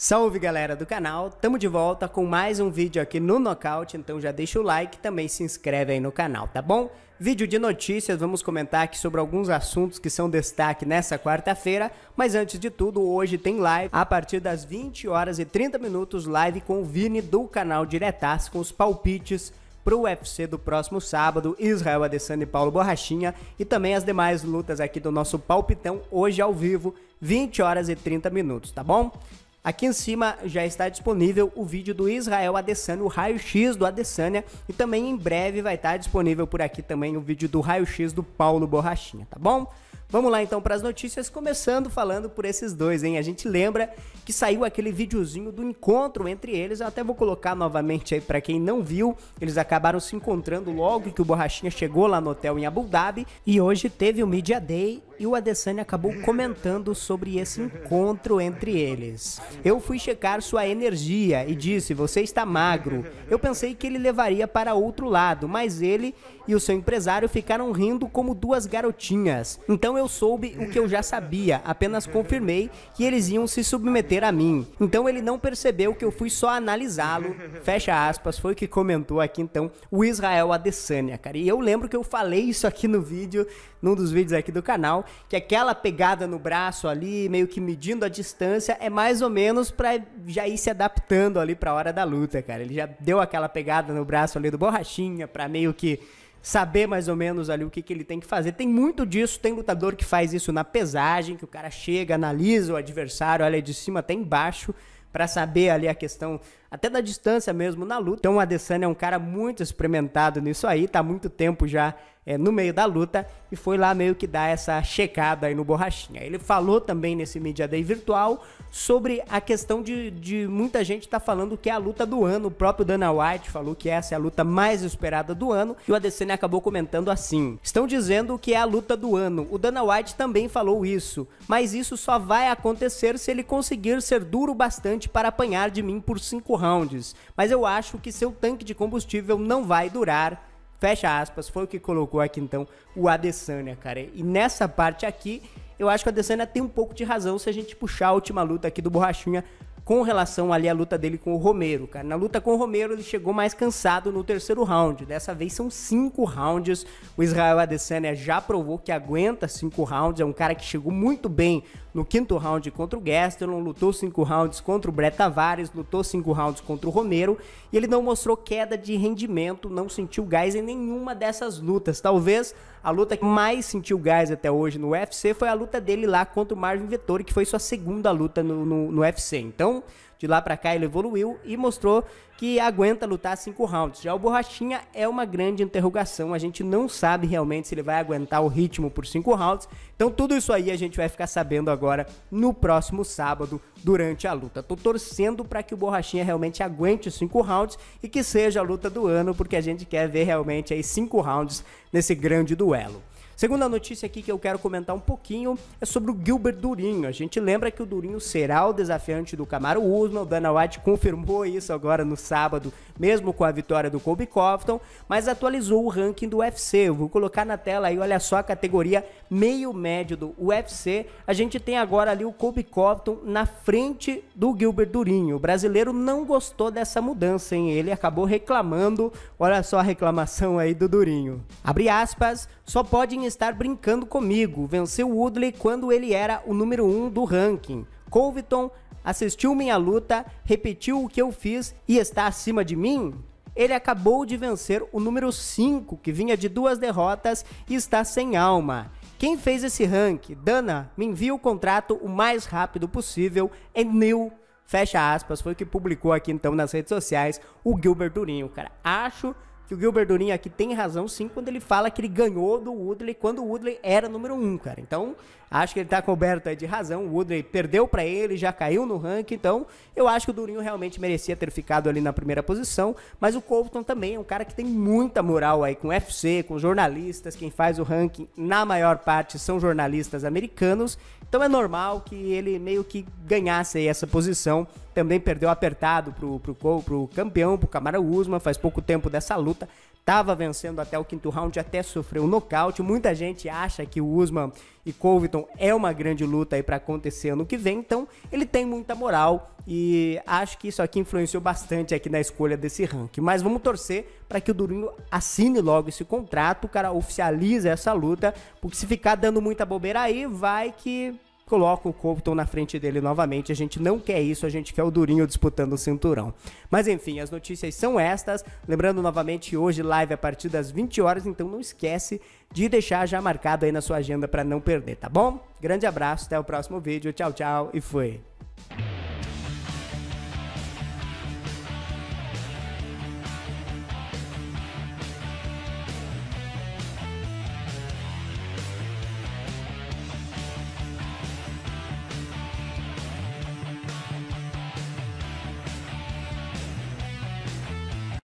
Salve galera do canal, tamo de volta com mais um vídeo aqui no Nocaute, então já deixa o like e também se inscreve aí no canal, tá bom? Vídeo de notícias, vamos comentar aqui sobre alguns assuntos que são destaque nessa quarta-feira, mas antes de tudo, hoje tem live a partir das 20 horas e 30 minutos, live com o Vini do canal Diretaço, com os palpites pro UFC do próximo sábado, Israel Adesanya e Paulo Borrachinha, e também as demais lutas aqui do nosso palpitão, hoje ao vivo, 20 horas e 30 minutos, tá bom? Aqui em cima já está disponível o vídeo do Israel Adesanya, o raio-x do Adesanya, e também em breve vai estar disponível por aqui também o vídeo do raio-x do Paulo Borrachinha, tá bom? Vamos lá então para as notícias, começando falando por esses dois, hein? A gente lembra que saiu aquele videozinho do encontro entre eles, eu até vou colocar novamente aí para quem não viu, eles acabaram se encontrando logo que o Borrachinha chegou lá no hotel em Abu Dhabi, e hoje teve o Media Day, e o Adesanya acabou comentando sobre esse encontro entre eles. Eu fui checar sua energia e disse, você está magro. Eu pensei que ele levaria para outro lado, mas ele e o seu empresário ficaram rindo como duas garotinhas. Então eu soube o que eu já sabia, apenas confirmei que eles iam se submeter a mim. Então ele não percebeu que eu fui só analisá-lo, fecha aspas, foi o que comentou aqui então o Israel Adesanya, cara. E eu lembro que eu falei isso aqui no vídeo, num dos vídeos aqui do canal, que aquela pegada no braço ali, meio que medindo a distância, é mais ou menos pra já ir se adaptando ali pra hora da luta, cara. Ele já deu aquela pegada no braço ali do Borrachinha, pra meio que saber mais ou menos ali o que ele tem que fazer. Tem muito disso, tem lutador que faz isso na pesagem, que o cara chega, analisa o adversário, olha de cima até embaixo, pra saber ali a questão até da distância mesmo na luta. Então o Adesanya é um cara muito experimentado nisso aí, tá há muito tempo já no meio da luta, e foi lá meio que dar essa checada aí no Borrachinha. Ele falou também nesse Media Day virtual sobre a questão de muita gente tá falando que é a luta do ano. O próprio Dana White falou que essa é a luta mais esperada do ano, e o Adesanya acabou comentando assim, estão dizendo que é a luta do ano. O Dana White também falou isso, mas isso só vai acontecer se ele conseguir ser duro bastante para apanhar de mim por 5 rounds, mas eu acho que seu tanque de combustível não vai durar, fecha aspas, foi o que colocou aqui então o Adesanya, cara. E nessa parte aqui, eu acho que o Adesanya tem um pouco de razão se a gente puxar a última luta aqui do Borrachinha com relação ali à luta dele com o Romero, cara. Na luta com o Romero ele chegou mais cansado no terceiro round, dessa vez são 5 rounds, o Israel Adesanya já provou que aguenta 5 rounds, é um cara que chegou muito bem no 5º round contra o Gastelum, lutou 5 rounds contra o Brett Tavares, lutou 5 rounds contra o Romero, e ele não mostrou queda de rendimento, não sentiu gás em nenhuma dessas lutas. Talvez a luta que mais sentiu gás até hoje no UFC foi a luta dele lá contra o Marvin Vettori, que foi sua segunda luta no UFC. Então, de lá pra cá ele evoluiu e mostrou que aguenta lutar 5 rounds. Já o Borrachinha é uma grande interrogação, a gente não sabe realmente se ele vai aguentar o ritmo por 5 rounds, então tudo isso aí a gente vai ficar sabendo agora no próximo sábado durante a luta. Tô torcendo para que o Borrachinha realmente aguente os 5 rounds e que seja a luta do ano, porque a gente quer ver realmente aí 5 rounds nesse grande duelo. Segunda notícia aqui que eu quero comentar um pouquinho é sobre o Gilbert Durinho. A gente lembra que o Durinho será o desafiante do Kamaru Usman, o Dana White confirmou isso agora no sábado, mesmo com a vitória do Colby Covington, mas atualizou o ranking do UFC. Eu vou colocar na tela aí, olha só a categoria meio médio do UFC. A gente tem agora ali o Colby Covington na frente do Gilbert Durinho. O brasileiro não gostou dessa mudança, hein? Ele acabou reclamando, olha só a reclamação aí do Durinho. Abre aspas, só podem estar brincando comigo, venceu o Woodley quando ele era o número 1 do ranking. Covington assistiu minha luta, repetiu o que eu fiz e está acima de mim? Ele acabou de vencer o número 5, que vinha de 2 derrotas e está sem alma. Quem fez esse ranking? Dana, me envia o contrato o mais rápido possível, é new, fecha aspas, foi o que publicou aqui então nas redes sociais o Gilbert Durinho, cara. Acho que o Gilbert Durinho aqui tem razão sim quando ele fala que ele ganhou do Woodley quando o Woodley era número 1, cara. Então, acho que ele tá coberto aí de razão. O Woodley perdeu pra ele, já caiu no ranking, então eu acho que o Durinho realmente merecia ter ficado ali na primeira posição, mas o Covington também é um cara que tem muita moral aí com o UFC, com jornalistas, quem faz o ranking na maior parte são jornalistas americanos, então é normal que ele meio que ganhasse aí essa posição. Também perdeu apertado pro campeão, pro Kamaru Usman, faz pouco tempo dessa luta. Tava vencendo até o quinto round, até sofreu um nocaute. Muita gente acha que o Usman e Covington é uma grande luta aí para acontecer ano que vem, então ele tem muita moral e acho que isso aqui influenciou bastante aqui na escolha desse ranking. Mas vamos torcer para que o Durinho assine logo esse contrato, o cara oficialize essa luta, porque se ficar dando muita bobeira aí, vai que coloca o Covington na frente dele novamente. A gente não quer isso, a gente quer o Durinho disputando o cinturão. Mas enfim, as notícias são estas. Lembrando novamente, hoje live a partir das 20 horas, então não esquece de deixar já marcado aí na sua agenda para não perder, tá bom? Grande abraço, até o próximo vídeo, tchau, tchau e fui!